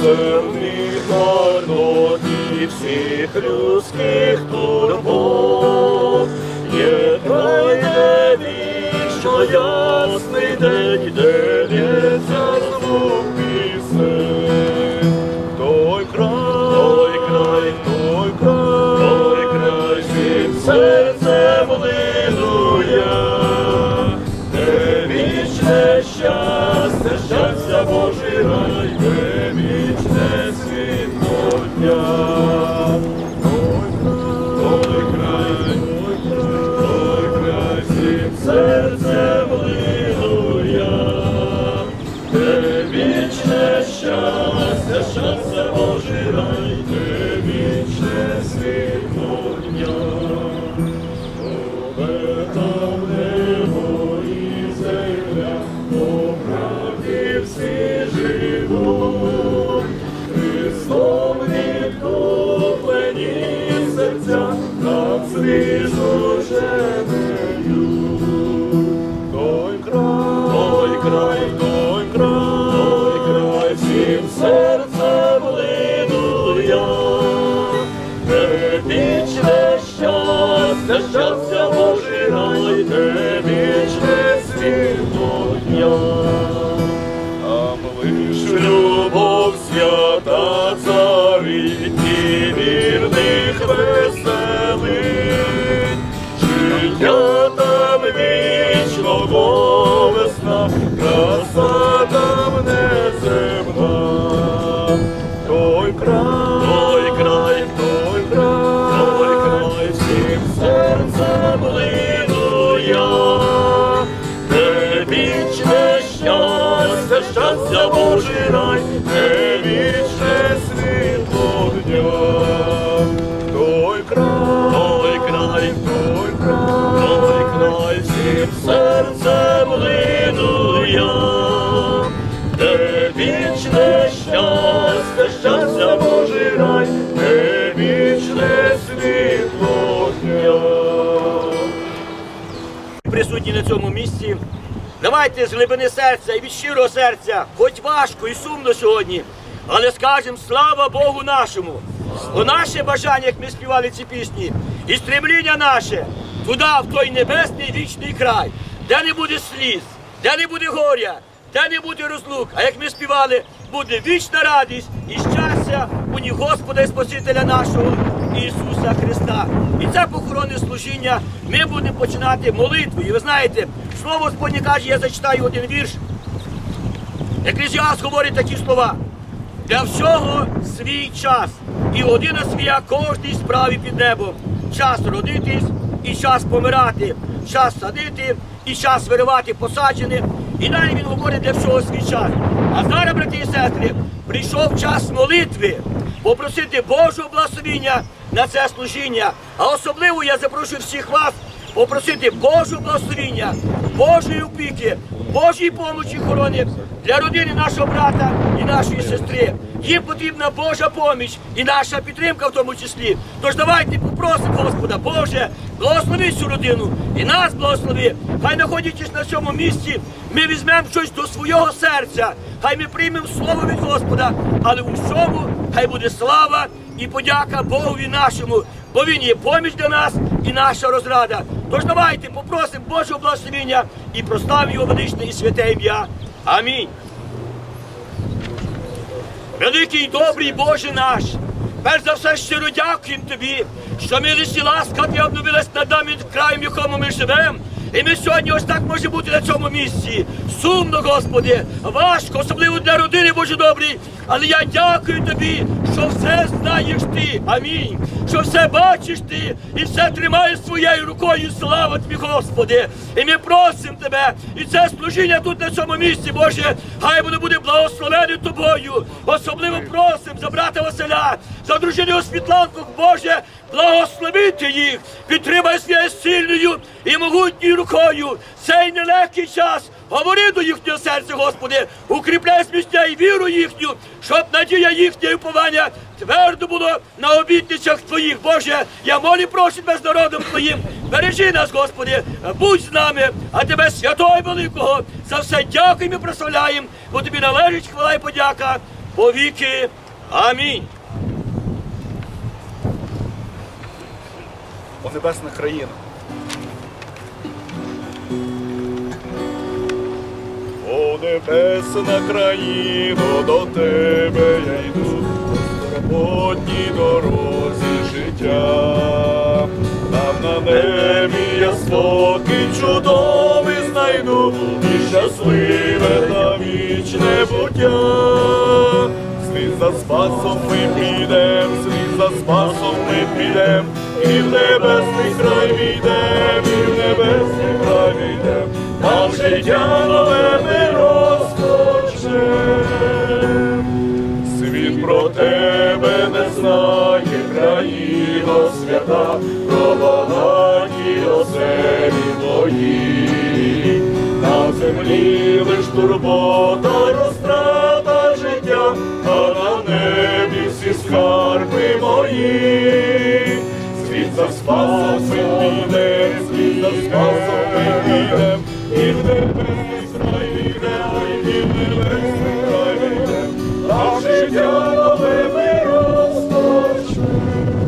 земних марнот і всіх людських турбот. Є край, де вічно ясний день, де лється звук пісень. Той край, всім серцем линує, де вічне щастя, щастя Божий рай, де вічне світло дня. Той край, всім серцем линує, де вічне щастя, щастя Божий рай, де вічне світло дня. Там небо і земля, по правді всі живуть, Христом відкуплені серця, нам свіжу жемелю. Той край, всім серцем линує, де вічне щастя, щастя Божий рай, де вічне світло дня. Там лиш любов свята царить і вірних веселить, життя там вічного весна, краса там неземна. Той край, всім серцем линує, де вічне щастя, щастя Божий рай, де вічне світло дня. Той край, всім серцем линує, де вічне щастя, щастя Божий рай, де вічне світло дня. Присутні на цьому місці, давайте з глибини серця і від щирого серця, хоч важко і сумно сьогодні, але скажемо слава Богу нашому. Бо наше бажання, як ми співали ці пісні, і стремління наше туди, в той небесний вічний край, де не буде сліз, де не буде горя, де не буде розлук, а як ми співали, буде вічна радість і щастя у ні Господа і Спасителя нашого Ісуса Христа. І це похоронне служіння ми будемо починати молитвою. І ви знаєте, Слово Господнє каже, я зачитаю один вірш. Еклезіаст говорить такі слова. Для всього свій час і година своя кожній справі під небом. Час родитись і час помирати, час садити і час виривати посаджене. І далі він говорить для всього свій час. А зараз, брати і сестри, прийшов час молитви, попросити Божого благословіння на це служіння. А особливо я запрошую всіх вас попросити Божого благословіння, Божої опіки, Божої помочі, охорони для родини нашого брата і нашої сестри. Їм потрібна Божа поміч і наша підтримка в тому числі. Тож давайте попросимо Господа, Боже, благослови цю родину і нас благослови. Хай, знаходячись на цьому місці, ми візьмемо щось до свого серця. Хай ми приймемо слово від Господа, але у всьому хай буде слава і подяка Богові нашому, бо Він є поміч для нас і наша розрада. Тож давайте попросимо Божого благословення і прославимо Його величне і святе ім'я. Амінь. Великий і добрий Боже наш, перш за все щиро дякуємо Тобі, що милість і ласка Ти обновилась над нами краєм, в якому ми живемо. І ми сьогодні ось так можемо бути на цьому місці. Сумно, Господи, важко, особливо для родини, Боже добрий. Але я дякую Тобі, що все знаєш Ти. Амінь. Що все бачиш Ти і все тримаєш своєю рукою. Слава Тобі, Господи. І ми просимо Тебе. І це служіння тут на цьому місці, Боже, хай воно буде благословене Тобою. Особливо просимо за брата Василя, за дружину Світланку, Боже, благословити їх. Підтримай своєю сильною і могутньою рукою. Цей нелегкий час. Говори до їхнього серця, Господи, укріпляй зміцня і віру їхню, щоб надія їхня і уповання твердо було на обітницях Твоїх. Боже, я молю, прошу Тебе з народом Твоїм, бережи нас, Господи, будь з нами, а Тебе, святого і великого, за все дякуємо і прославляємо, бо Тобі належить хвала і подяка по віки. Амінь. О небесна країна. О небесна країно, до тебе я йду, по скорботній дорозі життя. Там на небі я спокій чудовий знайду, і щасливе та вічне буття. Слід за спасом ми підем, слід за спасом ми підем, і в небесний край війдем, і в небесний край війдем, там життя нове ми розпочнем. Світ про тебе не знає, країно свята, про багаті оселі твої. На землі лиш турбота, розтрата життя, а на небі всі скарби мої. Світ за спасом ми підем, світ за спасом ми підем, і в небесний край війдем, і в небесний край війдем, там життя нове ми розпочнем.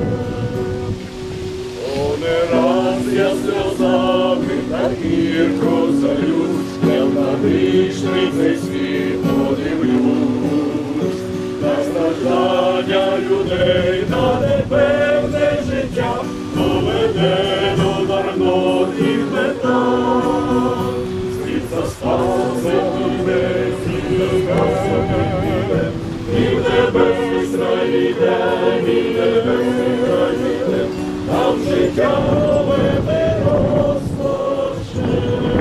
О, не раз я сльозами та гірко залю, невнадишний цей світ подивлюсь, на страждання людей, на непевне життя, доведе до марнотних метань. Світ за спасом ми підем, світ за спасом ми підем, і в небесний край війдем, і в небесний край війдем, там життя нове ми розпочнем.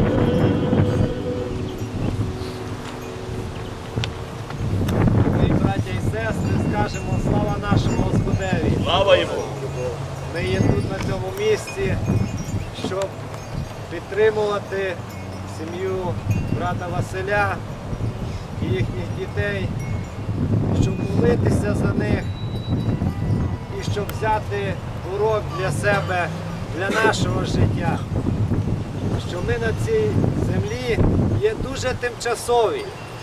Браття і сестри, скажемо слава нашому Господеві. Слава йому. Ми є тут на цьому місці, щоб підтримувати сім'ю брата Василя і їхніх дітей, щоб молитися за них і щоб взяти урок для себе, для нашого життя. Що ми на цій землі є дуже тимчасові.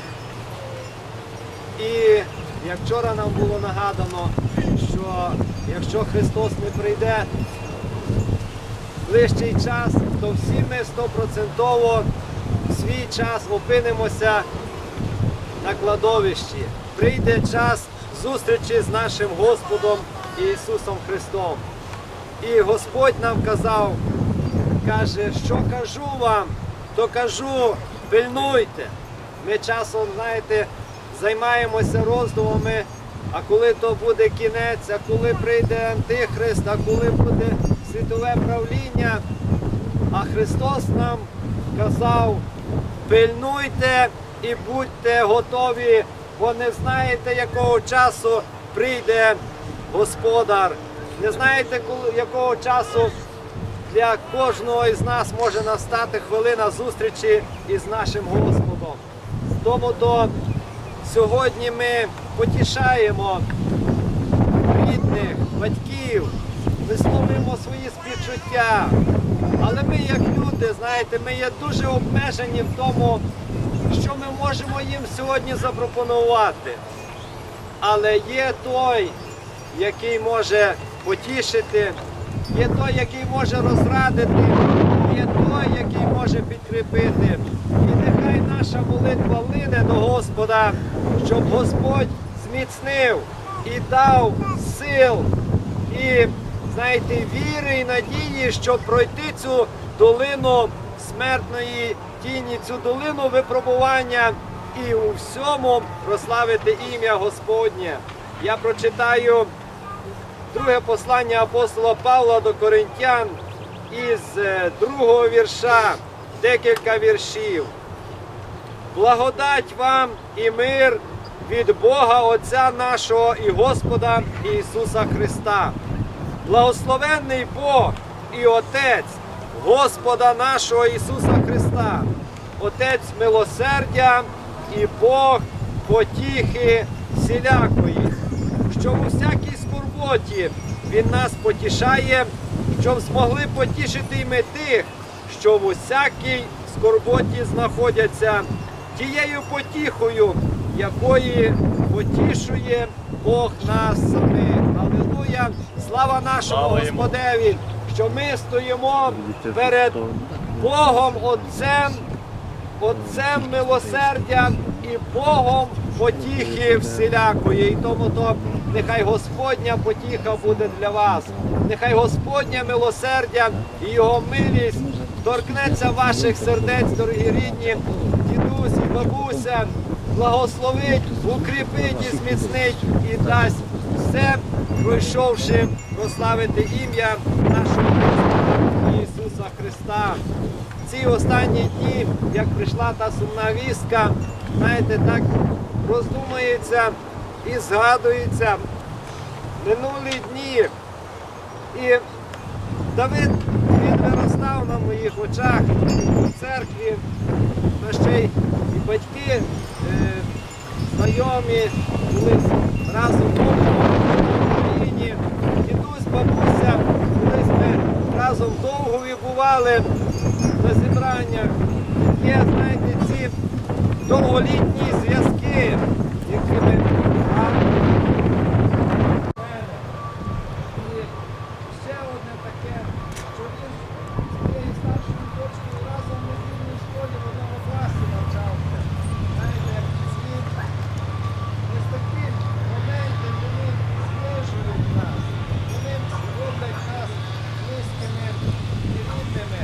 І як вчора нам було нагадано, що якщо Христос не прийде в ближчий час, то всі ми 100% в свій час опинимося на кладовищі. Прийде час зустрічі з нашим Господом Ісусом Христом. І Господь нам казав, каже, що кажу вам, то кажу, пильнуйте. Ми часом, знаєте, займаємося роздумами, а коли то буде кінець, а коли прийде Антихрист, а коли буде світове правління. А Христос нам казав, пильнуйте і будьте готові, бо не знаєте, якого часу прийде Господар. Не знаєте, якого часу для кожного із нас може настати хвилина зустрічі із нашим Господом. Тому то сьогодні ми потішаємо рідних, батьків, висловлюємо свої співчуття. Але ми, як люди, знаєте, ми є дуже обмежені в тому, що ми можемо їм сьогодні запропонувати. Але є той, який може потішити, є той, який може розрадити, є той, який може підкріпити. І нехай наша молитва лине до Господа, щоб Господь зміцнив і дав сил, і, знаєте, віри і надії, щоб пройти цю долину смертної тіні, цю долину випробування і у всьому прославити ім'я Господнє. Я прочитаю друге послання апостола Павла до Коринтян із 2-го вірша, декілька віршів. Благодать вам і мир від Бога Отця нашого і Господа Ісуса Христа. Благословенний Бог і Отець Господа нашого Ісуса Христа, Отець милосердя і Бог потіхи всілякої, що у всякій скорботі Він нас потішає, щоб змогли потішити і ми тих, що в усякій скорботі знаходяться, тією потіхою, якої потішує Бог нас самих. Алілуя! Слава нашому Слава йому. Господеві, що ми стоїмо перед Богом Отцем милосердя і Богом потіхи всілякої. І тому то нехай Господня потіха буде для вас. Нехай Господнє милосердя і Його милість торкнеться ваших сердець, дорогі рідні, дідусь і бабуся, благословить, укріпить і зміцнить і дасть все, пройшовши прославити ім'я нашого Господа Ісуса Христа. Ці останні дні, як прийшла та сумна вістка, знаєте, так роздумується і згадується минулі дні. І Давид, він виростав на моїх очах у церкві, та ще й і батьки, знайомі, були разом в Україні. Дідусь, бабуся, колись ми разом довго бували на зібраннях. Є, знаєте, ці довголітні зв'язки, якими і ще одне таке, що він з цією старшою дочкою разом в недільній школі в одному класі навчався. Знаєте, ось такі моменти, вони зближують нас, вони роблять нас близькими і рідними.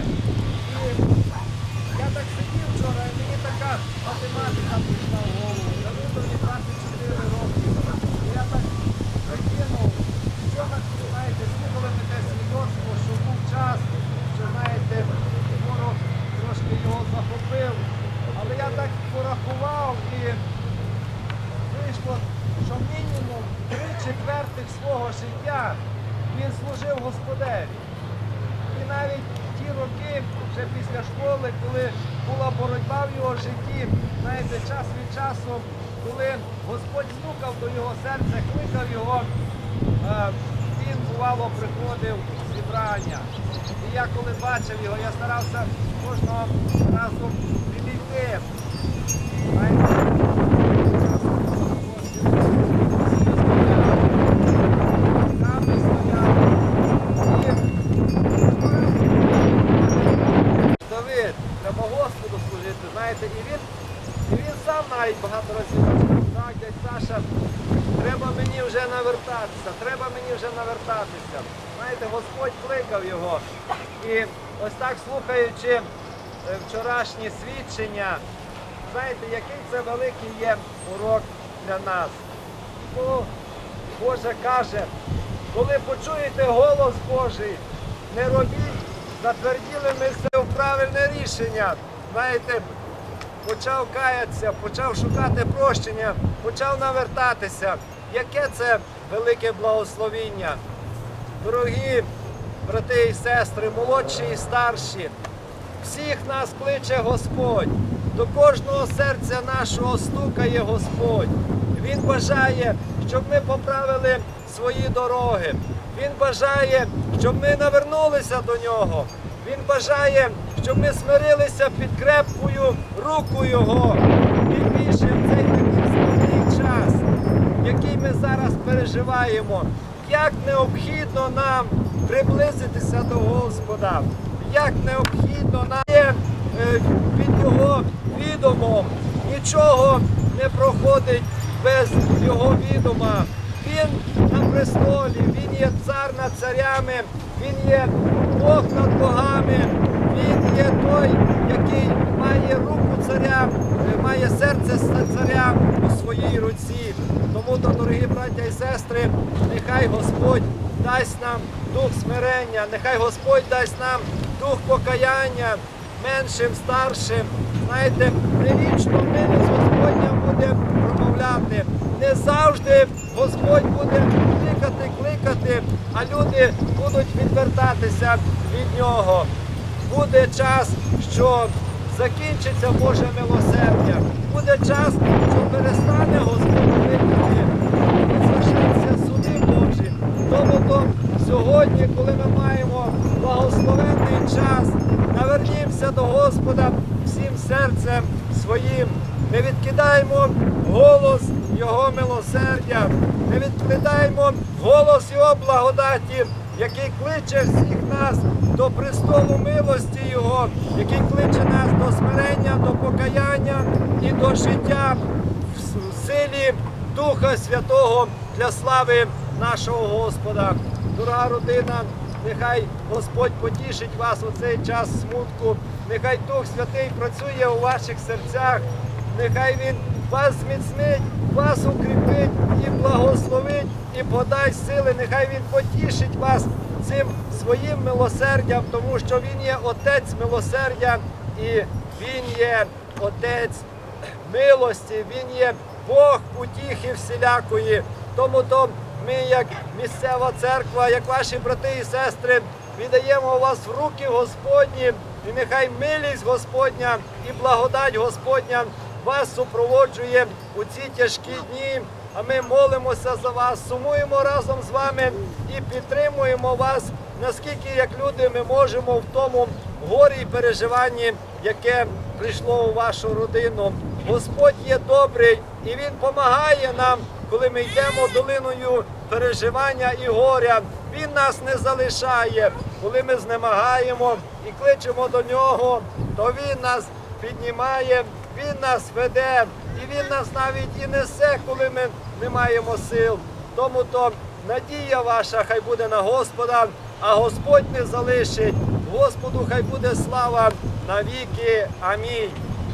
І я так сидів вчора, і мені така математика прийшла в голову. Давидові 24 роки. І я так прикинув, що так, знаєте, слухали ми те свідоцтво, що був час, що, знаєте, ворог трошки його захопив. Але я так порахував і вийшло, що мінімум 3/4 свого життя він служив Господеві. І навіть ті роки, вже після школи, коли була боротьба в його житті, знаєте, час від часу, коли Господь стукав до його серця, кликав його, він, бувало, приходив в зібрання. І я коли бачив його, я старався кожного разу підійти. Знаєте, там стояв. Давид, треба Господу служити, знаєте, і він сам навіть багато разів казав, так, дядь Саша, треба мені вже навертатися, треба мені вже навертатися. Знаєте, Господь кликав його. І ось так, слухаючи вчорашні свідчення, знаєте, який це великий є урок для нас. Бо Боже каже, коли почуєте голос Божий, не робіть затверділими в правильне рішення. Знаєте, почав каятися, почав шукати прощення, почав навертатися. Яке це велике благословіння. Дорогі брати і сестри, молодші і старші, всіх нас кличе Господь. До кожного серця нашого стукає Господь. Він бажає, щоб ми поправили свої дороги. Він бажає, щоб ми навернулися до Нього. Він бажає, щоб ми смирилися під крепкою руку Його. Тим більше в цей такий складний час, який ми зараз переживаємо. Як необхідно нам приблизитися до Господа. Як необхідно нам під Його відомом. Нічого не проходить без Його відома. Він на престолі, Він є цар над царями, Він є Бог над богами, Він є той, який має руку царя, має серце царя у своїй руці. Тому, дорогі браття і сестри, нехай Господь дасть нам дух смирення, нехай Господь дасть нам дух покаяння, меншим, старшим. Знаєте, не вічно милість Господня буде промовляти. Не завжди Господь буде кликати, а люди будуть відвертатися від Нього. Буде час, що закінчиться Боже милосердя. Буде час, що перестане Господь кликати. І звершаться суди Божі. Тому то сьогодні, коли ми маємо благословенний час, навернімося до Господа всім серцем своїм не відкидаємо голос Його милосердя, не відкидаємо голос Його благодаті, який кличе всіх нас до престолу милості Його, який кличе нас до смирення, до покаяння і до життя в силі Духа Святого для слави нашого Господа. Дорога родина, нехай Господь потішить вас у цей час смутку, нехай Дух Святий працює у ваших серцях, нехай Він вас зміцнить, вас укріпить і благословить, і подасть сили, нехай Він потішить вас цим своїм милосердям, тому що Він є Отець милосердя і Він є Отець милості, Він є Бог утіхи всілякої. Тому то ми, як місцева церква, як ваші брати і сестри, віддаємо вас в руки Господні, і нехай милість Господня і благодать Господня вас супроводжує у ці тяжкі дні, а ми молимося за вас, сумуємо разом з вами і підтримуємо вас, наскільки як люди ми можемо в тому горі і переживанні, яке прийшло у вашу родину. Господь є добрий і Він допомагає нам, коли ми йдемо долиною переживання і горя. Він нас не залишає. Коли ми знемагаємо і кличемо до Нього, то Він нас піднімає, Він нас веде, і Він нас навіть і несе, коли ми не маємо сил. Тому то надія ваша хай буде на Господа, а Господь не залишить. Господу хай буде слава навіки. Амінь.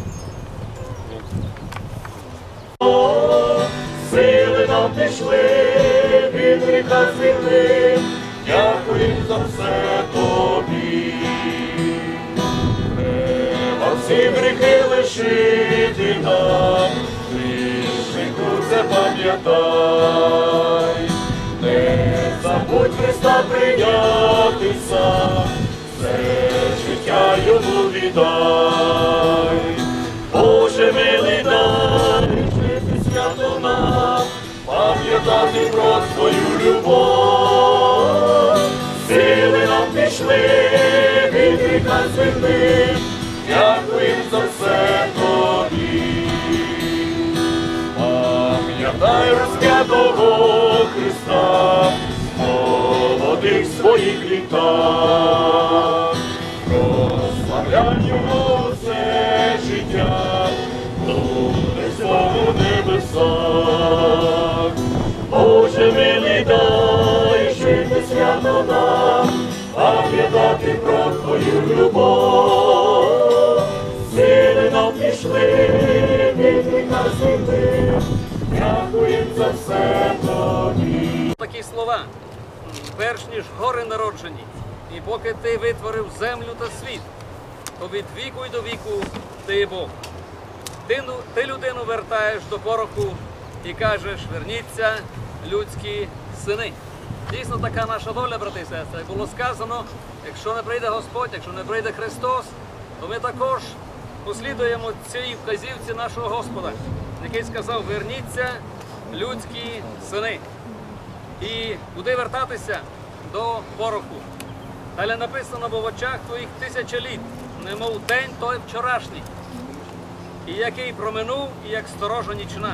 Сили нам пішли, від гріха звільнив, дякуємо за все тобі. Треба всі гріхи лишити нам, грішнику це пам'ятай. Не забудь Христа прийняти сам, все життя йому віддай. Боже милий, дай жити свято нам, пам'ятати про твою любов. Сили нам пішли, від гріха звільнив, дякуємо за все тобі. Пам'ятай розп'ятого Христа, молодих своїх літах, прославляй Його все життя, буде славу небесах. Боже милий, дай жити свято нам, пам'ятати про твою любов. Сили нам пішли, від гріха звільнив, дякуємо за все тобі. Такі слова, перш ніж гори народжені, і поки ти витворив землю та світ, то від віку й до віку ти є Бог. Ти людину вертаєш до пороху і кажеш, верніться, людські сини. Дійсно така наша доля, брати і сестри. Як було сказано, якщо не прийде Господь, якщо не прийде Христос, то ми також послідуємо цій вказівці нашого Господа, який сказав, верніться, людські сини. І куди вертатися? До пороху. Далі написано, бо в очах твоїх 1000 літ, немов день той вчорашній, і який проминув, і як сторожа нічна.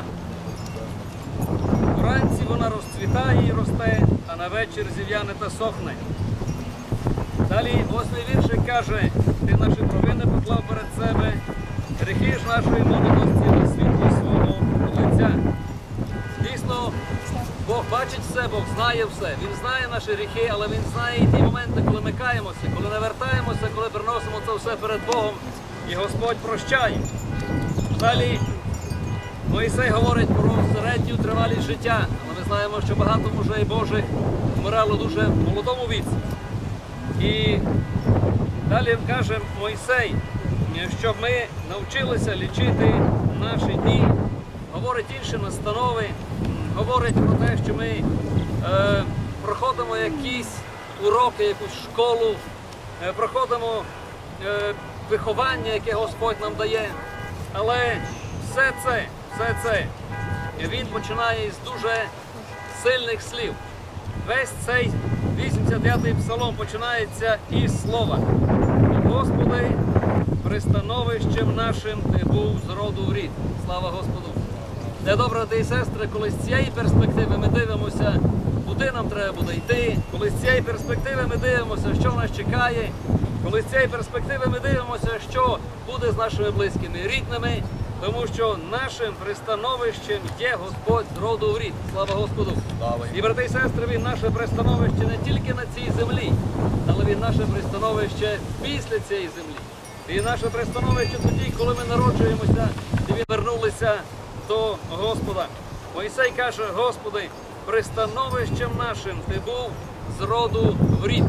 Вранці вона розцвітає і росте, а на вечір зів'яне та сохне. Далі 8-й віршик каже, ти наші провини поклав перед себе, гріхи ж нашої молодості на світло свого лиця. Дійсно, Бог бачить все, Бог знає все. Він знає наші гріхи, але Він знає і ті моменти, коли ми каємося, коли не вертаємося, коли приносимо це все перед Богом, і Господь прощає. Далі Мойсей говорить про середню тривалість життя, але ми знаємо, що багато мужей Божих вмирало дуже в молодому віці. І далі каже Мойсей, щоб ми навчилися лічити наші дні, говорить інші настанови, говорить про те, що ми проходимо якісь уроки, якусь школу, проходимо виховання, яке Господь нам дає. Але все це, він починає з дуже сильних слів. Весь цей 89-й псалом починається із слова. Господи, пристановищем нашим ти був з роду в рід. Слава Господу! Недобре, брати і сестри, коли з цієї перспективи ми дивимося, куди нам треба буде йти, коли з цієї перспективи ми дивимося, що нас чекає, коли з цієї перспективи ми дивимося, що буде з нашими близькими і рідними, тому що нашим пристановищем є Господь з роду в рід. Слава Господу! І, брати і сестри, Він наше пристановище не тільки на цій землі, але Він наше пристановище після цієї землі. Він наше пристановище тоді, коли ми народжуємося і вернулися до Господа. Мойсей каже: Господи, пристановищем нашим ти був з роду в рід.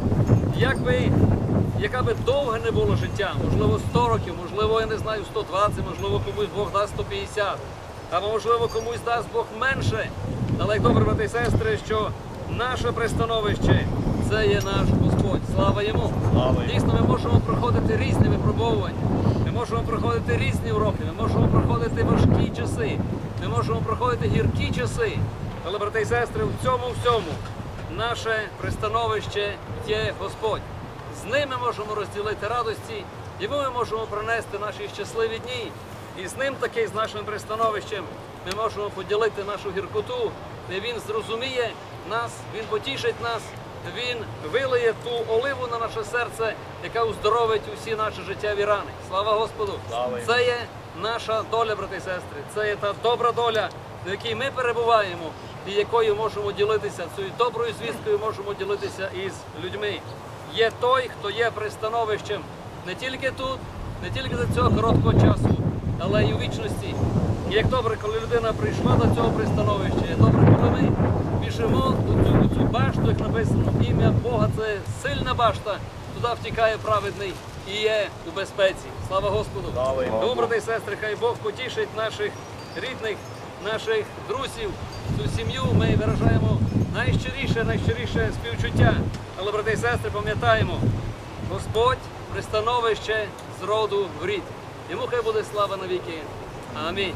Яка би довге не було життя, можливо 100 років, можливо, я не знаю, 120, можливо, комусь Бог дасть 150, або можливо комусь дасть Бог менше. Але як добре, брати і сестри, що наше пристановище – це є наш Господь. Слава Йому! Дійсно, ми можемо проходити різні випробовування, ми можемо проходити різні уроки, ми можемо проходити важкі часи, ми можемо проходити гіркі часи. Але, брати і сестри, в цьому всьому наше пристановище є Господь. З ним ми можемо розділити радості, йому ми можемо принести наші щасливі дні. І з ним таки, з нашим пристановищем, ми можемо поділити нашу гіркоту, де він зрозуміє нас, він потішить нас, він вилиє ту оливу на наше серце, яка уздоровить усі наші життєві рани. Слава Господу! Це є наша доля, брати і сестри, це є та добра доля, в якій ми перебуваємо і якою можемо ділитися, цією доброю звісткою можемо ділитися із людьми. Є той, хто є пристановищем не тільки тут, не тільки за цього короткого часу, але й у вічності. І як добре, коли людина прийшла до цього пристановища, як добре, коли ми біжимо у цю башту, як написано, ім'я Бога – це сильна башта, туди втікає праведний і є у безпеці. Слава Господу! Тому, брати і сестри, хай Бог потішить наших рідних, наших друзів, цю сім'ю. Ми виражаємо найщиріше співчуття. Але, брати і сестри, пам'ятаємо, Господь – пристановище з роду в рід. Йому хай буде слава навіки. Амінь.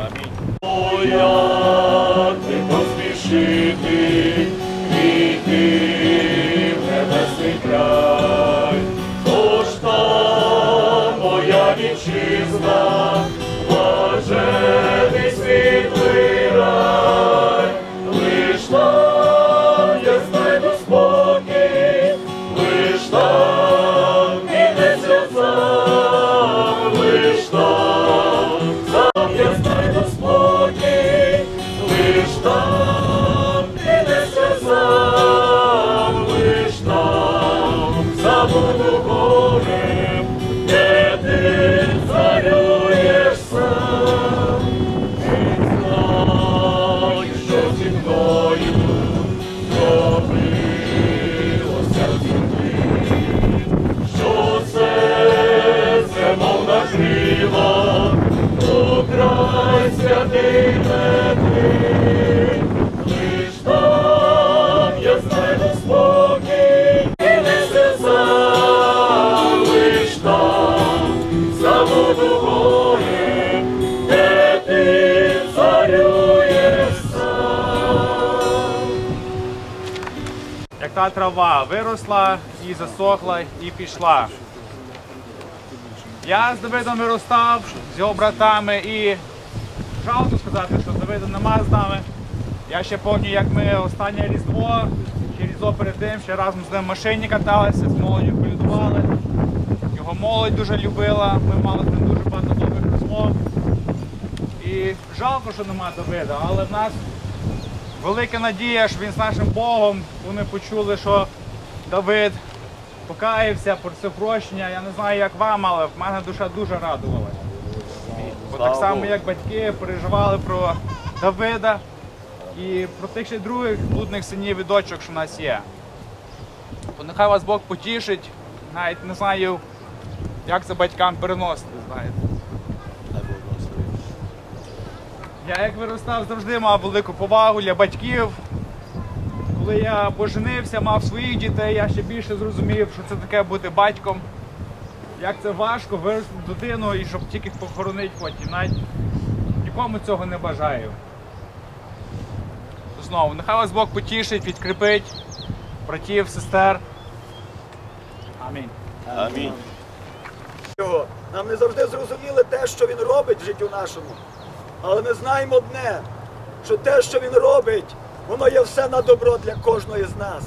Ти поспішити, війти в небесний край. Тож там моя вітчизна, блажений світлий рай. Лиш там я знайду спокій, лиш там підеться сам, лиш там я знайду спокій, лиш там підеться сам, лиш там забуду горе, де ти царюєш сам. Ти знаєш, що зі мною зробилося в землі, що серце мов накрила у край святий мети. Лиш там я знайду спокій, і несе сам, лиш там забуду горе, де ти царюєш сам. Як та трава виросла і засохла, і пішла. Я з Давидом виростав, з його братами, і жалко сказати, що Давида нема з нами. Я ще пам'ятаю, як ми останнє Різдво, чи Різдво перед тим, ще разом з ним в машині каталися, з молоддю колядували. Його молодь дуже любила, ми мали з ним дуже багато добрих розмов. І жалко, що нема Давида, але в нас велика надія, що він з нашим Богом. Вони почули, що Давид покаявся, просив прощення. Я не знаю, як вам, але в мене душа дуже радувалася. Бо так само, як батьки переживали про Давида і про тих ще других блудних синів і дочок, що в нас є. Бо нехай вас Бог потішить, навіть не знаю, як це батькам переносити, знаєте. Я як виростав, завжди мав велику повагу для батьків. Коли я поженився, мав своїх дітей, я ще більше зрозумів, що це таке бути батьком. Як це важко виростити дитину і щоб тільки похоронити потім. Навіть нікому цього не бажаю. Знову, нехай вас Бог потішить, підкріпить братів, сестер. Амінь. Амінь. Його. Нам не завжди зрозуміло те, що Він робить в життю нашому. Але ми знаємо одне, що те, що Він робить, воно є все на добро для кожного з нас.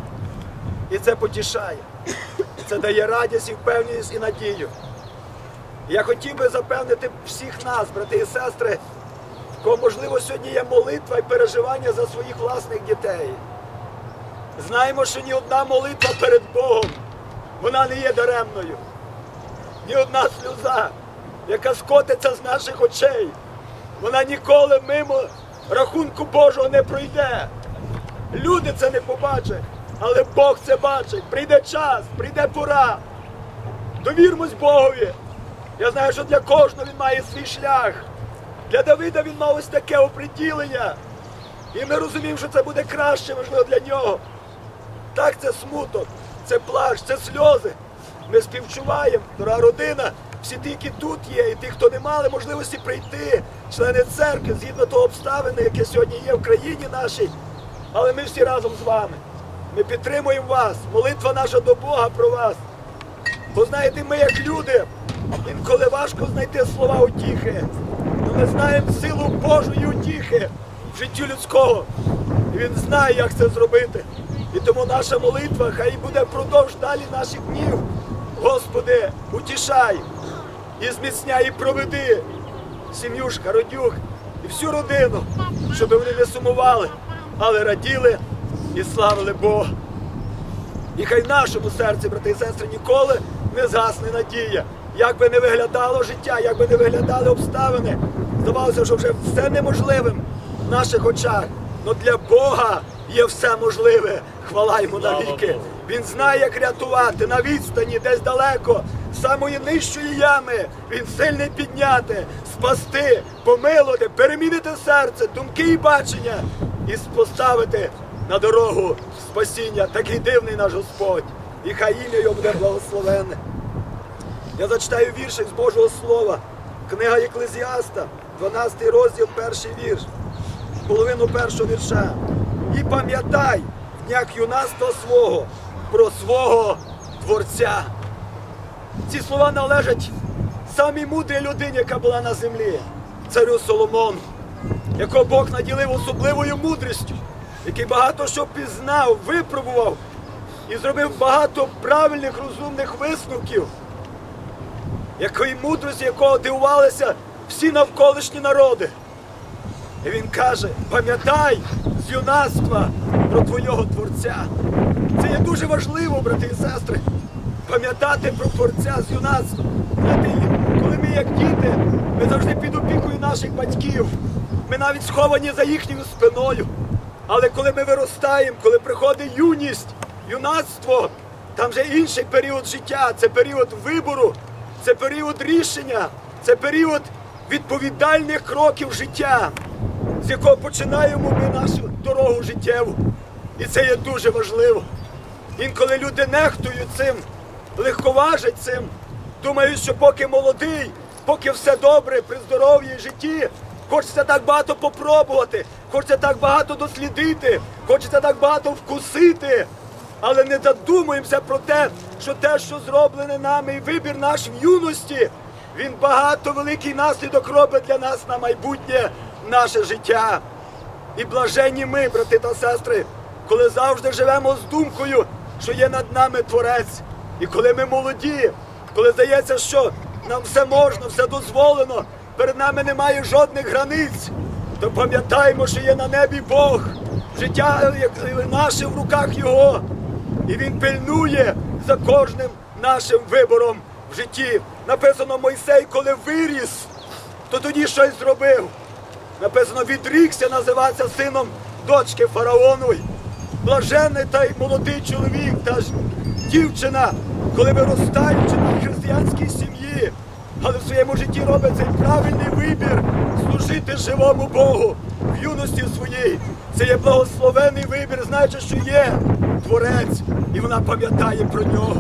І це потішає. І це дає радість і впевненість і надію. І я хотів би запевнити всіх нас, брати і сестри, в кого, можливо, сьогодні є молитва і переживання за своїх власних дітей. Знаємо, що ні одна молитва перед Богом, вона не є даремною. Ні одна сльоза, яка скотиться з наших очей, вона ніколи мимо рахунку Божого не пройде. Люди це не побачать, але Бог це бачить. Прийде час, прийде пора. Довірмось Богові. Я знаю, що для кожного він має свій шлях. Для Давида він мав ось таке оприділення. І ми розуміємо, що це буде краще, можливо, для нього. Так, це смуток, це плач, це сльози. Ми співчуваємо, дорога родина, всі ті, які тут є, і ті, хто не мали можливості прийти, члени церкви, згідно того обставини, яке сьогодні є в країні нашій. Але ми всі разом з вами. Ми підтримуємо вас. Молитва наша до Бога про вас. Бо знаєте, ми як люди, інколи важко знайти слова утіхи. Але ми знаємо силу Божої утіхи в житті людського. І Він знає, як це зробити. І тому наша молитва хай буде впродовж далі наших днів. Господи, утішай і зміцняй, і проведи сім'юшка, родюх і всю родину, щоб вони не сумували, але раділи і славили Бога. І хай в нашому серці, брати і сестри, ніколи не згасне надія. Як би не виглядало життя, як би не виглядали обставини, здавалося, що вже все неможливим в наших очах. Но для Бога є все можливе. Хвала Йому навіки. Він знає, як рятувати на відстані, десь далеко, з самої нижчої ями. Він сильний підняти, спасти, помилувати, перемінити серце, думки і бачення і поставити на дорогу спасіння. Такий дивний наш Господь. І хай ім'я Його буде благословенне. Я зачитаю віршик з Божого Слова. Книга Єклезіаста, 12 розділ, 1 вірш. Половину першого вірша. І пам'ятай в днях юнацтва свого про свого Творця. Ці слова належать самій мудрій людині, яка була на землі, царю Соломону, якого Бог наділив особливою мудрістю, який багато що пізнав, випробував і зробив багато правильних, розумних висновків, якої мудрості, якого дивувалися всі навколишні народи. І він каже, пам'ятай з юнацтва про твого Творця. Це є дуже важливо, брати і сестри, пам'ятати про Творця з юнацтва. Знаєте, коли ми як діти, ми завжди під опікою наших батьків, ми навіть сховані за їхньою спиною. Але коли ми виростаємо, коли приходить юність, юнацтво, там вже інший період життя, це період вибору, це період рішення, це період відповідальних кроків життя, з якого починаємо ми нашу дорогу життєву. І це є дуже важливо. Інколи люди нехтують цим, легковажать цим, думають, що поки молодий, поки все добре, при здоров'ї і житті, хочеться так багато попробувати, хочеться так багато дослідити, хочеться так багато вкусити. Але не задумуємося про те, що зроблене нами, і вибір наш в юності, він багато великий наслідок робить для нас на майбутнє наше життя. І блаженні ми, брати та сестри, коли завжди живемо з думкою, що є над нами Творець. І коли ми молоді, коли здається, що нам все можна, все дозволено, перед нами немає жодних границь, то пам'ятаємо, що є на небі Бог, життя наше в руках Його. І Він пильнує за кожним нашим вибором в житті. Написано, Мойсей, коли виріс, то тоді щось зробив. Написано, відрікся називатися сином дочки фараонової. Блаженний той молодий чоловік та дівчина, коли виростаючи на християнській сім'ї, але в своєму житті робить цей правильний вибір служити живому Богу в юності своїй. Це є благословений вибір, знаючи, що є Творець, і вона пам'ятає про нього.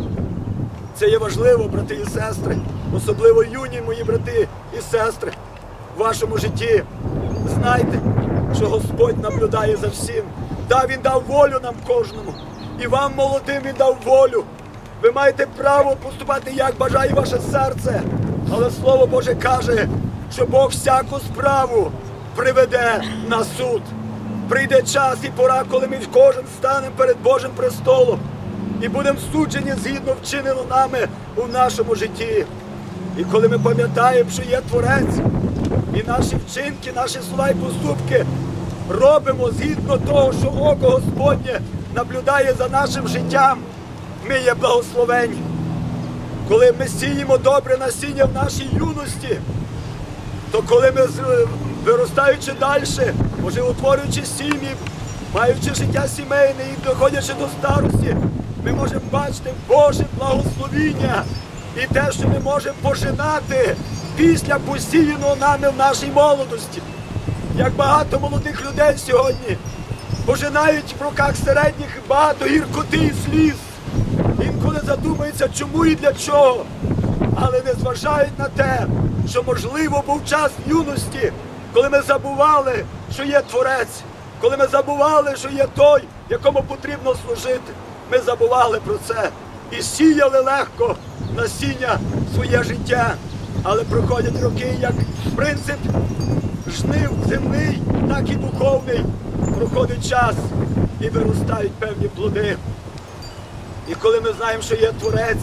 Це є важливо, брати і сестри, особливо юні мої брати і сестри. В вашому житті знайте, що Господь наблюдає за всім. Да, Він дав волю нам кожному. І вам, молодим, Він дав волю. Ви маєте право поступати, як бажає ваше серце. Але Слово Боже каже, що Бог всяку справу приведе на суд. Прийде час і пора, коли ми кожен станемо перед Божим престолом і будемо суджені згідно вчинено нами у нашому житті. І коли ми пам'ятаємо, що є Творець, і наші вчинки, наші слова і поступки робимо згідно того, що око Господнє наблюдає за нашим життям, ми є благословені. Коли ми сіємо добре насіння в нашій юності, то коли ми, виростаючи далі, може утворюючи сім'ї, маючи життя сімейне і доходячи до старості, ми можемо бачити Боже благословіння і те, що ми можемо пожинати після посіяного нами в нашій молодості. Як багато молодих людей сьогодні пожинають в роках середніх багато гіркоти і сліз. Інколи задумаються, чому і для чого. Але не зважають на те, що, можливо, був час юності, коли ми забували, що є Творець, коли ми забували, що є той, якому потрібно служити. Ми забували про це і сіяли легко насіння своє життя. Але проходять роки, як принцип жнив земний, так і духовний. Проходить час і виростають певні плоди. І коли ми знаємо, що є Творець,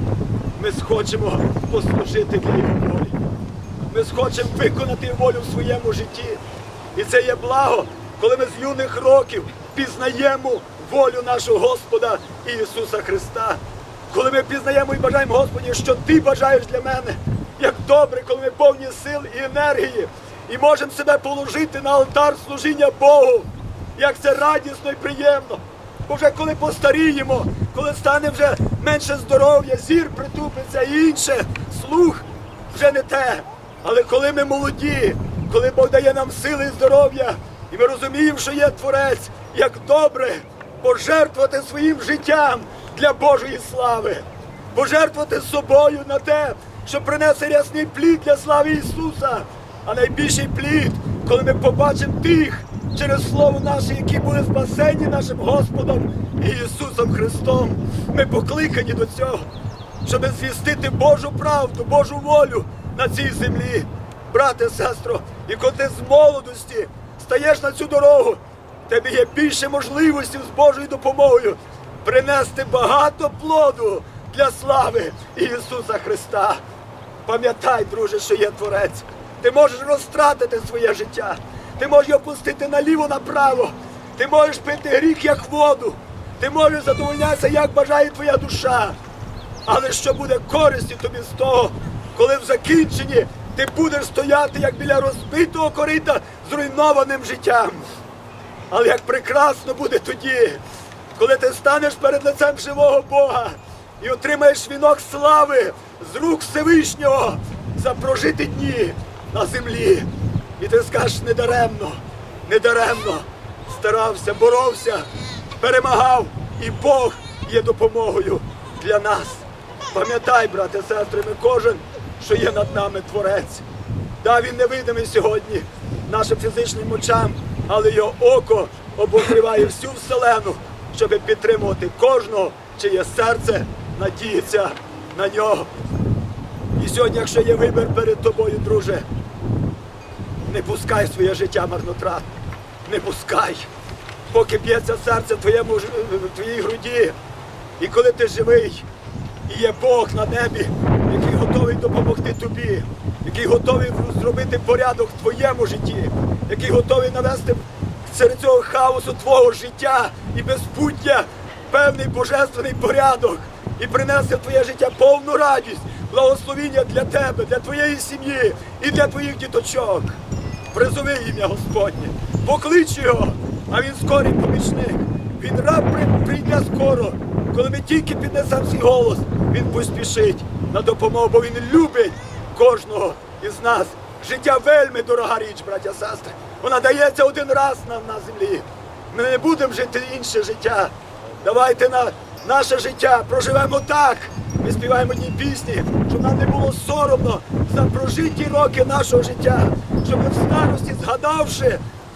ми схочемо послужити для Його волі. Ми схочемо виконати волю в своєму житті. І це є благо, коли ми з юних років пізнаємо волю нашого Господа Ісуса Христа. Коли ми пізнаємо і бажаємо, Господі, що Ти бажаєш для мене, як добре, коли ми повні сил і енергії, і можемо себе положити на алтар служіння Богу, як це радісно і приємно. Бо вже коли постаріємо, коли стане вже менше здоров'я, зір притупиться і інше, слух вже не те. Але коли ми молоді, коли Бог дає нам сили і здоров'я, і ми розуміємо, що є Творець, як добре пожертвувати своїм життям для Божої слави, пожертвувати собою на те, що принесе рясний плід для слави Ісуса. А найбільший плід, коли ми побачимо тих, через Слово наше, які були спасені нашим Господом Ісусом Христом. Ми покликані до цього, щоб звістити Божу правду, Божу волю на цій землі. Брате, сестро, і коли ти з молодості стаєш на цю дорогу, в тебе є більше можливостей з Божою допомогою принести багато плоду для слави Ісуса Христа. Пам'ятай, друже, що є Творець. Ти можеш розтратити своє життя. Ти можеш його пустити наліво-направо. Ти можеш пити гріх, як воду. Ти можеш задовольнятися, як бажає твоя душа. Але що буде користі тобі з того, коли в закінченні ти будеш стояти, як біля розбитого корита, зруйнованим життям. Але як прекрасно буде тоді, коли ти станеш перед лицем живого Бога і отримаєш вінок слави з рук Всевишнього за прожиті дні на землі. І ти скажеш, недаремно старався, боровся, перемагав, і Бог є допомогою для нас. Пам'ятай, брате, сестри, ми кожен, що є над нами Творець. Да, Він невидимий сьогодні нашим фізичним очам, але Його око обозріває всю вселену, щоб підтримувати кожного, чиє серце надіється на Нього. І сьогодні, якщо є вибір перед тобою, друже, не пускай своє життя марнотрат, не пускай, поки б'ється серце в твоїй груді. І коли ти живий, і є Бог на небі, який готовий допомогти тобі, який готовий зробити порядок в твоєму житті, який готовий навести серед цього хаосу твого життя і безпуття певний божественний порядок і принесе в твоє життя повну радість, благословіння для тебе, для твоєї сім'ї і для твоїх діточок. Призови ім'я Господнє, поклич Його, а Він скорий помічник. Він раб прийде скоро. Коли ми тільки піднесемо свій голос, Він поспішить на допомогу, бо Він любить кожного із нас. Життя вельми дорога річ, браття, сестри. Вона дається один раз нам на землі. Ми не будемо жити інше життя. Давайте на наше життя проживемо так. Ми співаємо одні пісні, щоб нам не було соромно за прожиті роки нашого життя. Щоб в старості, згадавши про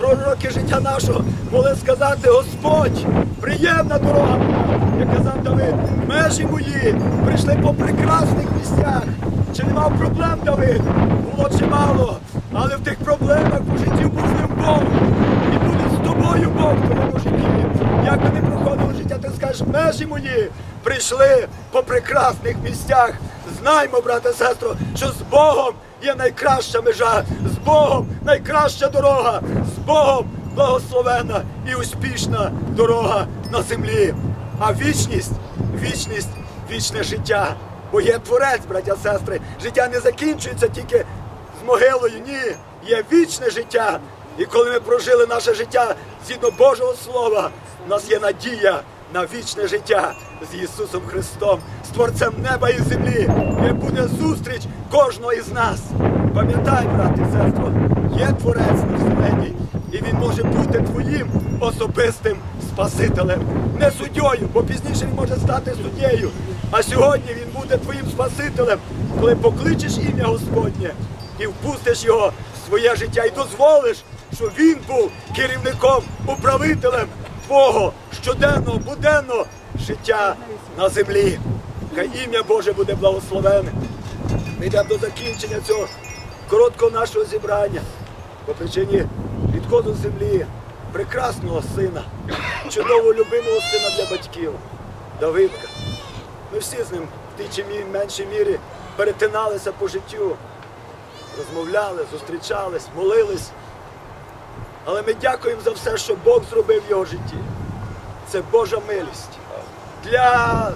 пророки життя нашого могли сказати: Господь, приємна дорога. Як казав Давид, межі мої прийшли по прекрасних місцях. Чи не мав проблем Давид? Було чимало, але в тих проблемах у житті був з ним Бог. І буде з тобою Бог в твоєму житті. Як би не проходило життя, ти скажеш: межі мої прийшли по прекрасних місцях. Знаймо, брате, сестро, що з Богом є найкраща межа, з Богом найкраща дорога, з Богом благословена і успішна дорога на землі. А вічність, вічне життя. Бо є Творець, браття, сестри. Життя не закінчується тільки з могилою, ні. Є вічне життя. І коли ми прожили наше життя згідно Божого Слова, у нас є надія на вічне життя з Ісусом Христом, з Творцем неба і землі. І буде зустріч кожного із нас. Пам'ятай, брате і сестро, є Творець на вселенні, і Він може бути твоїм особистим Спасителем. Не суддєю, бо пізніше Він може стати суддєю. А сьогодні Він буде твоїм Спасителем, коли покличеш ім'я Господнє і впустиш його в своє життя і дозволиш, щоб Він був керівником, управителем твого щоденного, буденного життя на землі. Хай ім'я Боже буде благословене. Ми йдемо до закінчення цього короткого нашого зібрання по причині відходу з землі прекрасного сина, чудово любимого сина для батьків, Давидка. Ми всі з ним в тій чи меншій мірі перетиналися по життю, розмовляли, зустрічались, молились. Але ми дякуємо за все, що Бог зробив в його житті. Це Божа милість. Для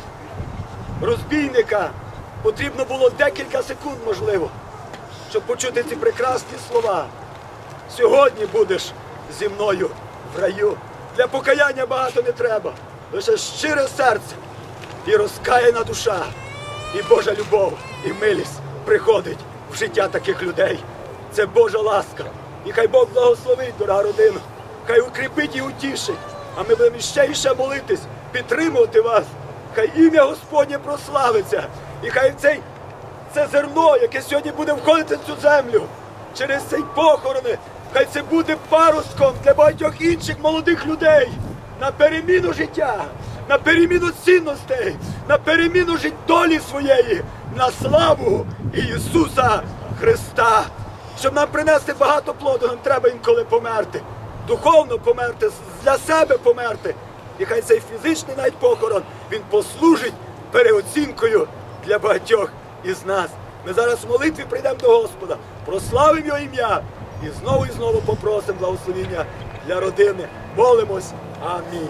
розбійника потрібно було декілька секунд, можливо, щоб почути ці прекрасні слова. Сьогодні будеш зі мною в раю. Для покаяння багато не треба. Лише щире серце і розкаяна душа. І Божа любов, і милість приходить в життя таких людей. Це Божа ласка. І хай Бог благословить, дорога родина. Хай укріпить і утішить. А ми будемо ще і ще молитись, підтримувати вас. Хай ім'я Господнє прославиться. І хай це зерно, яке сьогодні буде входити в цю землю, через цей похорони, хай це буде паростком для багатьох інших молодих людей на переміну життя, на переміну цінностей, на переміну долі своєї, на славу Ісуса Христа. Щоб нам принести багато плоду, нам треба інколи померти. Духовно померти, для себе померти. І хай цей фізичний навіть похорон, він послужить переоцінкою для багатьох із нас. Ми зараз в молитві прийдемо до Господа, прославимо Його ім'я і знову попросимо благословення для родини. Молимось. Амінь.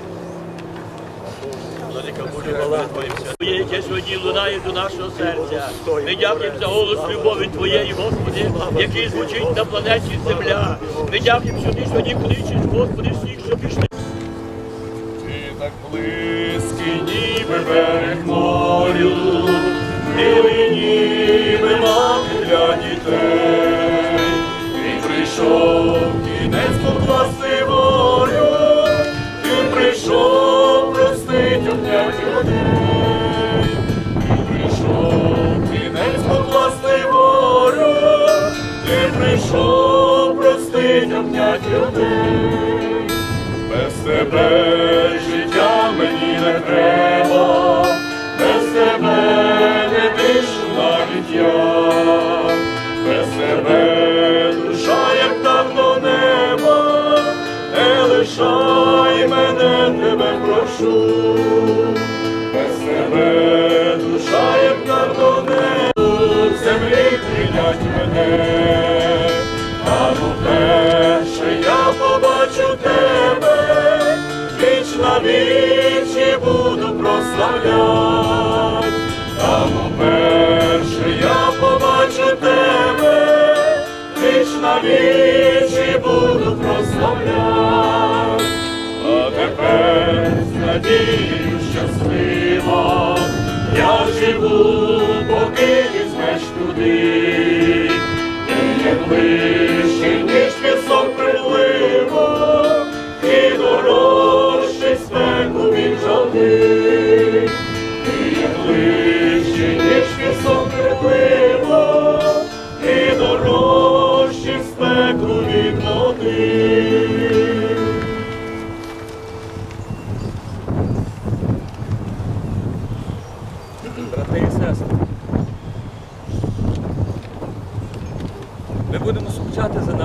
Владика Божа, хвала Твоє, яке сьогодні лунає до нашого серця. Ми дякуємо за голос любові Твоєї, Господи, який звучить на планеті Земля. Ми дякуємо, що Ти сьогодні кличеш, Господи, всіх, що пішли. Ти так близький, ніби берег морю, милий, ніби мати для дітей. Ти прийшов, кінець покласти волю, ти прийшов простить обняти людей. Ти прийшов, кінець покласти волю, ти прийшов простить обняти людей. Без тебе життя мені не треба, без тебе не дишу навіть я, без тебе душа, як там до неба, не лишай мене, тебе прошу, без тебе душа, як там до неба, в землі прийнять мене, а ну перше я побачу тебе, віч на вічі буду прославлять, там уперше я побачу тебе, віч на вічі буду прославлять, а тепер з надією щасливо я живу, поки візьмеш туди, ти є ближче, ніж пісок припливо, і дорожчий спеку від жали, ти є ближче, ніж пісок припливо, і дорожчий спеку від води.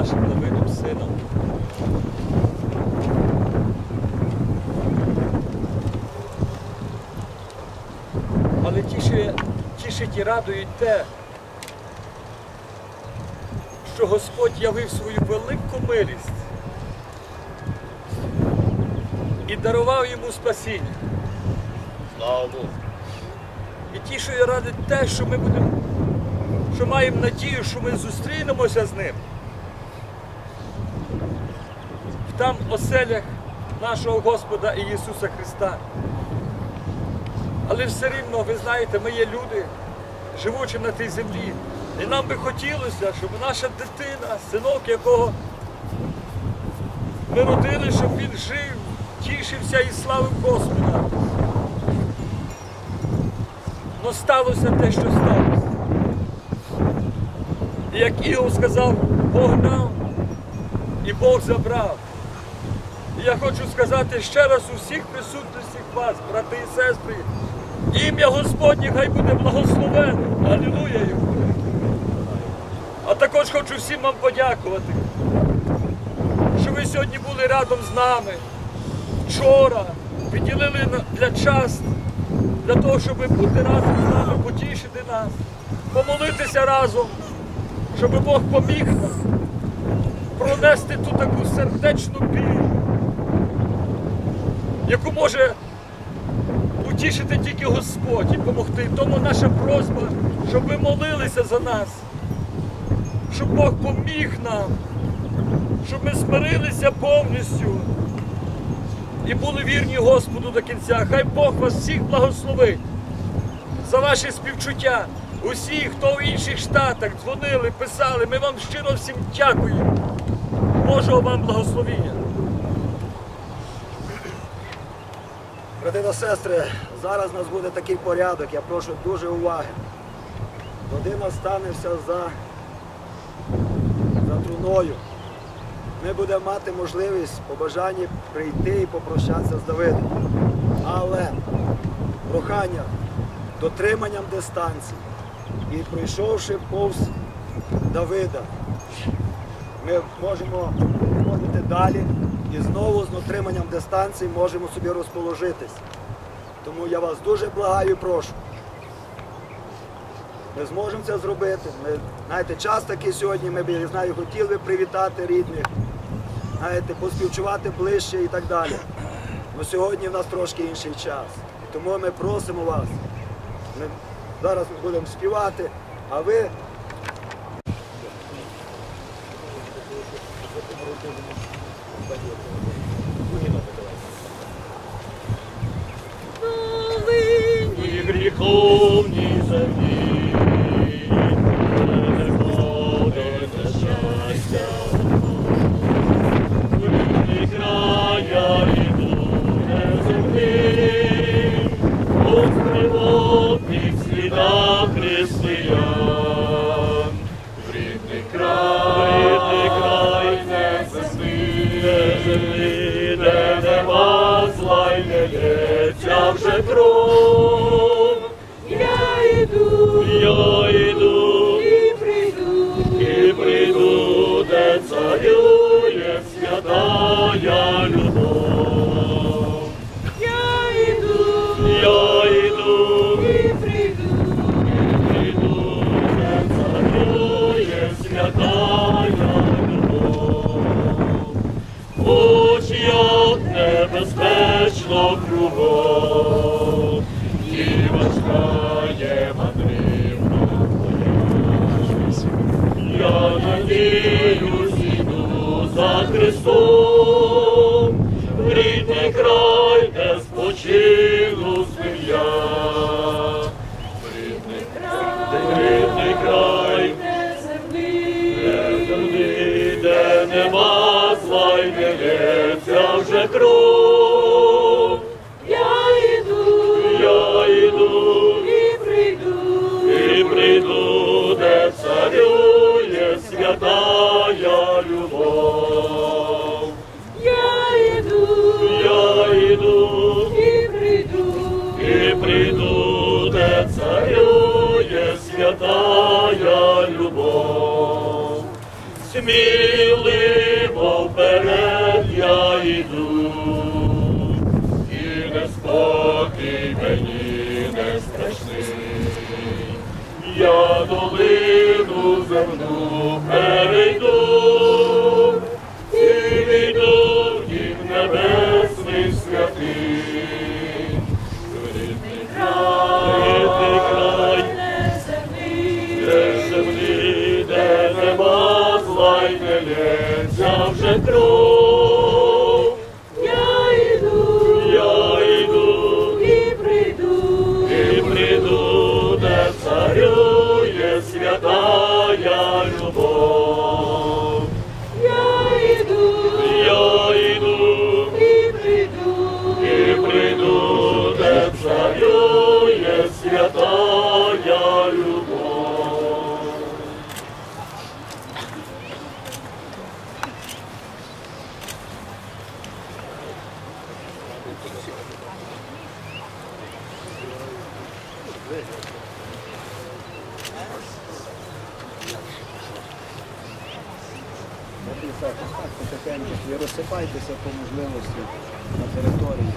нашим Давидом сином. Але тішить і радують те, що Господь явив свою велику милість і дарував йому спасіння. Слава Богу. І тішує радить те, що ми що маємо надію, що ми зустрінемося з ним в там оселях нашого Господа і Ісуса Христа. Але все рівно, ви знаєте, ми є люди, живучи на тій землі. І нам би хотілося, щоб наша дитина, синок, якого ми родили, щоб він жив, тішився і славив Господа. Но сталося те, що сталося. І як Іов сказав, Бог дав і Бог забрав. І я хочу сказати ще раз у всіх присутностях вас, брати і сестри, ім'я Господнє хай буде благословене. Алілуя йому. А також хочу всім вам подякувати, що ви сьогодні були разом з нами. Вчора виділили час для того, щоб бути разом з нами, потішити нас, помолитися разом, щоб Бог поміг нам пронести ту таку сердечну біль, яку може утішити тільки Господь і допомогти. Тому наша просьба, щоб ви молилися за нас, щоб Бог поміг нам, щоб ми смирилися повністю і були вірні Господу до кінця. Хай Бог вас всіх благословить за ваші співчуття. Усі, хто в інших штатах дзвонили, писали, ми вам щиро всім дякуємо. Божого вам благословіння. Брати та сестри, зараз у нас буде такий порядок, я прошу дуже уваги. Родина станеться за труною. Ми будемо мати можливість по бажанні прийти і попрощатися з Давидом. Але прохання дотриманням дистанції і пройшовши повз Давида, ми можемо ходити далі і знову з дотриманням дистанції можемо собі розположитись. Тому я вас дуже благаю і прошу. Ми зможемо це зробити. Ми, знаєте, час такий сьогодні, ми б, я знаю, хотіли би привітати рідних, знаєте, поспівчувати ближче і так далі. Але сьогодні в нас трошки інший час. І тому ми просимо вас. Зараз ми будемо співати, а ви... І гріховні землі, не ходите щастя, в рідний край я йду не землі, у кривотних слідах християн. В рідний край не землі, де нема зла й не лється вже кров. Я йду і прийду, де царює святая любов. Я йду і прийду, де царює святая любов. Хоч як небезпечно кругом, і важка є мандрівка твоя. Я надіюсь, іду за Христом, в рідний край, де спочину звір'я. В рідний край, де землі, де нема зла й не лється вже кров. Я йду і прийду, де царює святая любов. Я йду і прийду, де царює святая любов. сміливо вперед я йду, і неспокій мені не страшний. Я долину земну перейду, і війду в дім небесний святий. Рідний край, де землі, де нема зла й не лється вже кров. Я йду і прийду, де царює святая любов. Я йду і прийду, де царює святая любов. Потихеньку і розсипайтеся по можливості на території.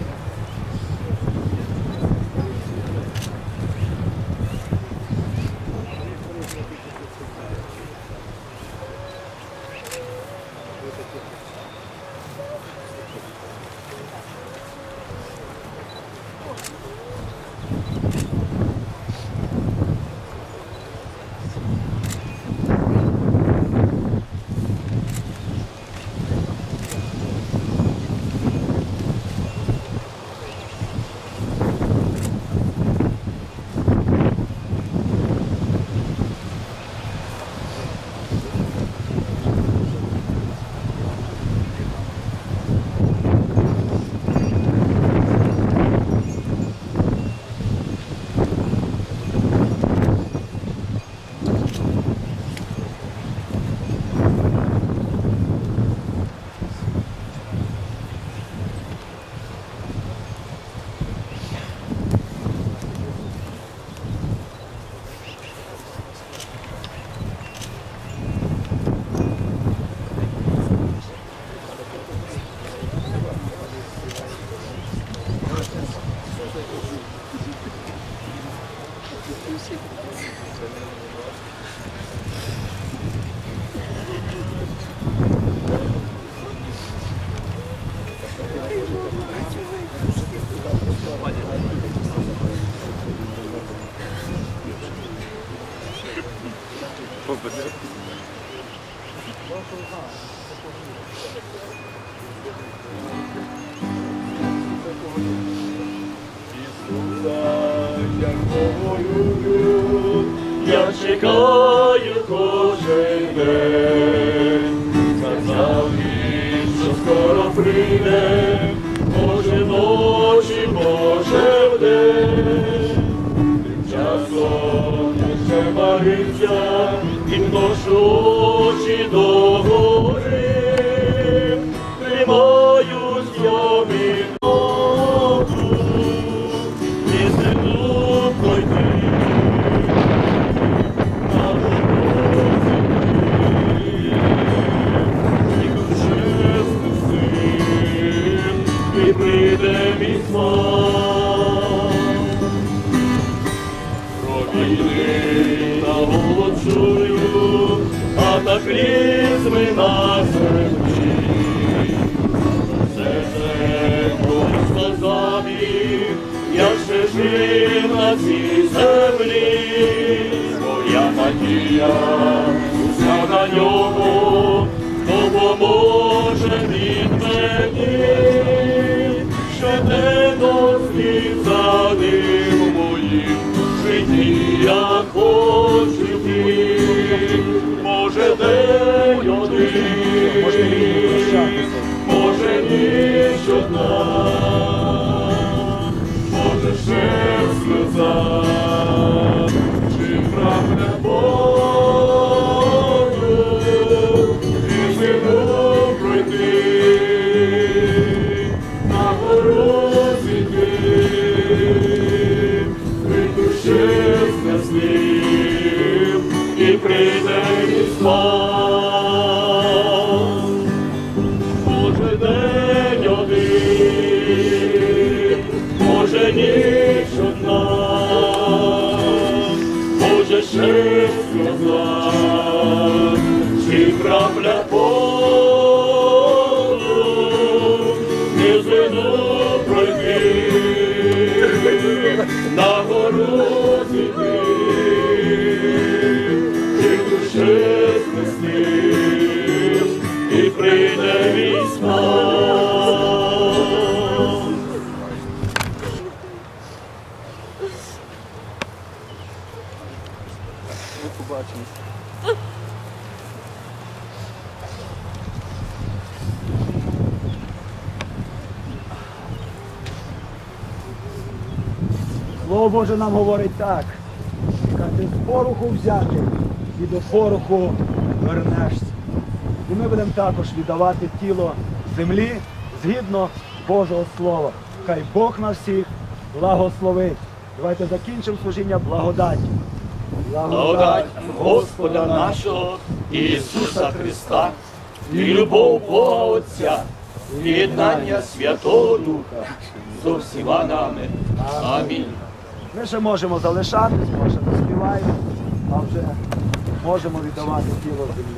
Я чекаю кожен день, сказав він, що скоро прийде, може ночі, може вдень. Тим часом я ще марився і вношу очі до гори, тримаюсь я від ногу, і землю пройти. І прийде мій смак. Про війни наголошую, катаклізми на землі. Все це просто забіг, я ще жив на цій землі. Моя надія уся на ньому, допоможе він мені. Щоденно слід за ним у моїм житті я хочу йти. Може день один, може ніч одна, може ще сльоза, чи прагне Богу і зиму пройти. І прийде мій спад. на городі ти, ти душе знесниш, і прийде весна. Слово Боже нам говорить так, каже, з пороху взяти і до пороху вернешся. І ми будемо також віддавати тіло землі згідно Божого Слова. Хай Бог на всіх благословить. Давайте закінчимо служіння благодаті. Благодать Господа нашого Ісуса Христа і любов Бога Отця, єднання Святого Духа зо всіма нами. Амінь. Ми ще можемо залишатись, може заспіваємо, а вже можемо віддавати тіло землі.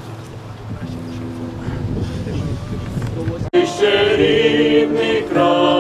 Ще рідний край.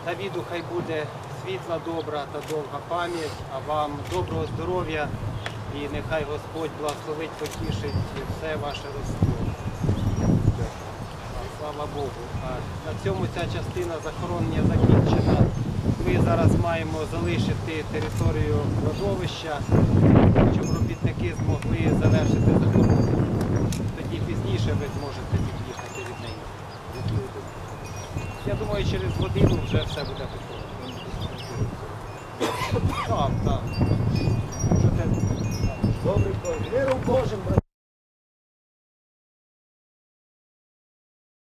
Давіду хай буде світла, добра та довга пам'ять, а вам доброго здоров'я і нехай Господь благословить, потішить все ваше ростро. Слава Богу. А на цьому ця частина захоронення закінчена. Ми зараз маємо залишити територію кладовища, щоб робітники змогли завершити захоронення. Тоді пізніше ви зможете від'їхати від неї. Я думаю, через годину вже все буде готово. Так. Можете. Добре, миром Божим, брати.